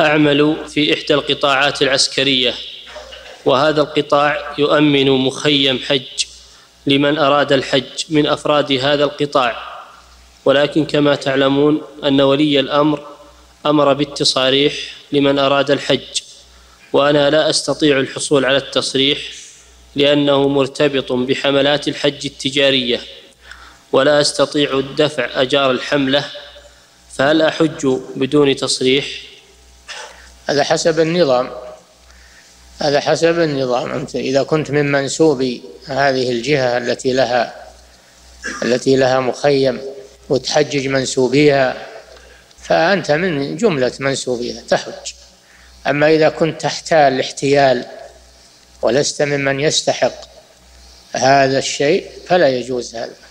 أعمل في إحدى القطاعات العسكرية، وهذا القطاع يؤمن مخيم حج لمن أراد الحج من أفراد هذا القطاع، ولكن كما تعلمون أن ولي الأمر أمر بالتصاريح لمن أراد الحج، وأنا لا أستطيع الحصول على التصريح لأنه مرتبط بحملات الحج التجارية، ولا أستطيع الدفع أجار الحملة، فهل أحج بدون تصريح؟ هذا حسب النظام. أنت إذا كنت من منسوبي هذه الجهة التي لها مخيم وتحجج منسوبيها، فأنت من جملة منسوبيها تحج. أما إذا كنت تحتال احتيال ولست ممن يستحق هذا الشيء فلا يجوز هذا.